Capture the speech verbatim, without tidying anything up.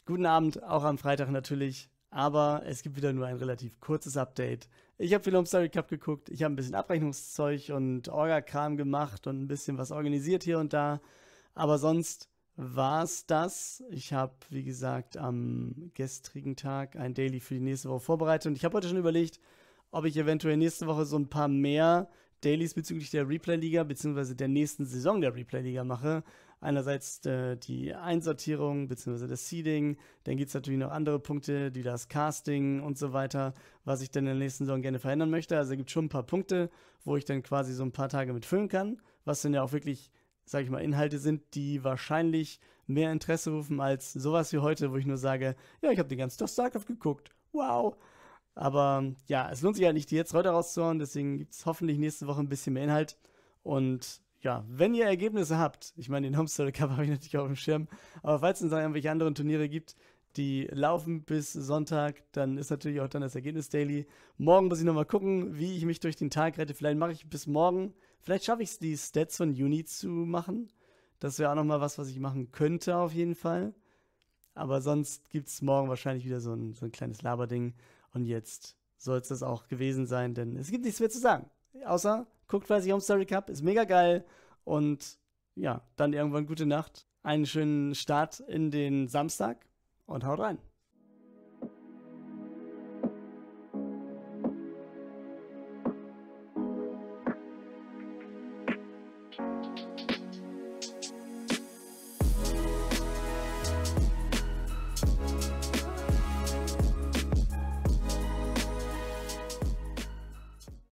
Guten Abend, auch am Freitag natürlich. Aber es gibt wieder nur ein relativ kurzes Update. Ich habe viel Home Story Cup geguckt, ich habe ein bisschen Abrechnungszeug und Orga-Kram gemacht und ein bisschen was organisiert hier und da. Aber sonst war's das. Ich habe, wie gesagt, am gestrigen Tag ein Daily für die nächste Woche vorbereitet. Und ich habe heute schon überlegt, ob ich eventuell nächste Woche so ein paar mehr Dailies bezüglich der Replay-Liga beziehungsweise der nächsten Saison der Replay-Liga mache. Einerseits äh, die Einsortierung beziehungsweise das Seeding, dann gibt es natürlich noch andere Punkte, wie das Casting und so weiter, was ich dann in der nächsten Saison gerne verändern möchte. Also es gibt schon ein paar Punkte, wo ich dann quasi so ein paar Tage mit füllen kann, was dann ja auch wirklich, sag ich mal, Inhalte sind, die wahrscheinlich mehr Interesse rufen als sowas wie heute, wo ich nur sage, ja, ich habe den ganzen Tag StarCraft geguckt, wow. Aber ja, es lohnt sich halt nicht, die jetzt heute rauszuhauen, deswegen gibt es hoffentlich nächste Woche ein bisschen mehr Inhalt. Und ja, wenn ihr Ergebnisse habt, ich meine, den Home Story Cup habe ich natürlich auch im Schirm, aber falls es dann irgendwelche anderen Turniere gibt, die laufen bis Sonntag, dann ist natürlich auch dann das Ergebnis Daily. Morgen muss ich nochmal gucken, wie ich mich durch den Tag rette. Vielleicht mache ich bis morgen, vielleicht schaffe ich es, die Stats von Juni zu machen. Das wäre auch nochmal was, was ich machen könnte auf jeden Fall. Aber sonst gibt es morgen wahrscheinlich wieder so ein, so ein kleines Laberding. Und jetzt soll es das auch gewesen sein, denn es gibt nichts mehr zu sagen. Außer, guckt fleißig Home Story Cup, ist mega geil. Und ja, dann irgendwann gute Nacht, einen schönen Start in den Samstag und haut rein.